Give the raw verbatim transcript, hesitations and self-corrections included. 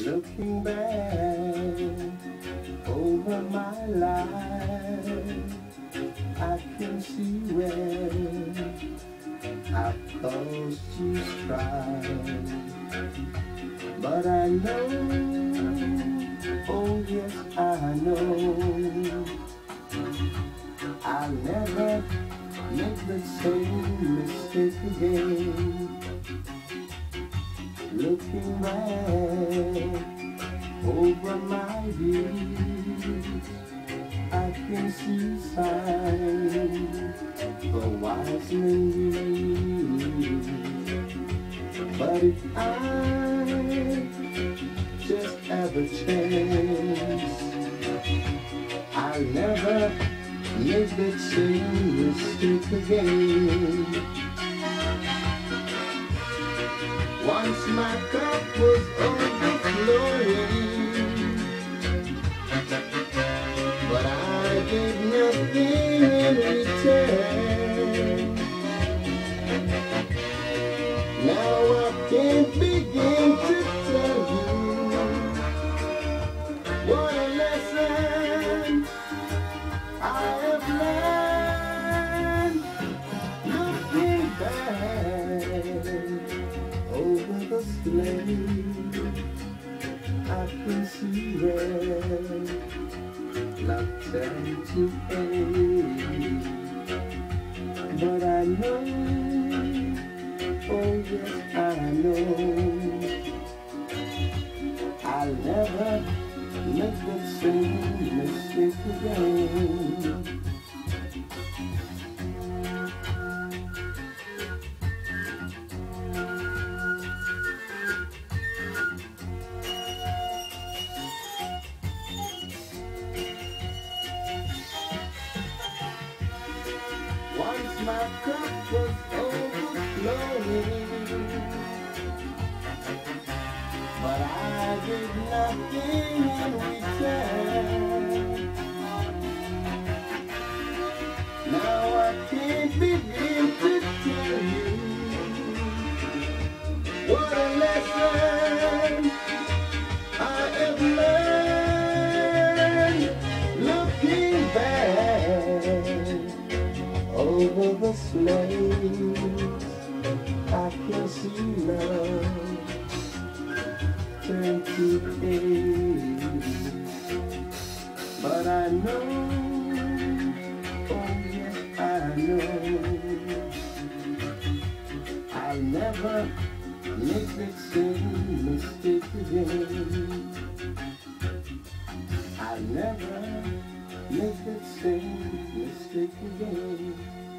Looking back over my life, I can see where I've caused you strife. But I know, oh yes I know, I'll never make the same mistake again. Looking back over my years, I can see signs for wisening. But if I just have a chance, I'll never make the same mistake again. Once my cup was overflowing, but I gave nothing in return. Now I can't begin to tell you what a lesson I have learned. Looking back over the slate, I can see where love turned to hate. But I know, oh yes I know, I'll never make the same mistake again. Once my cup was overflowing, but I did nothing in return. Now I can't begin to tell you what a lesson I have learned. Looking back over the slates, I can see love turn to hate. But I know, oh yes I know, I'll never make the same mistake again. I'll never make the same mistake again.